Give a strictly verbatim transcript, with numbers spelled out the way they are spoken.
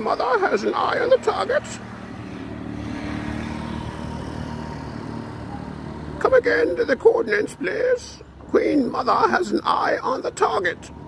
Queen Mother has an eye on the target. Come again to the coordinates, please. Queen Mother has an eye on the target.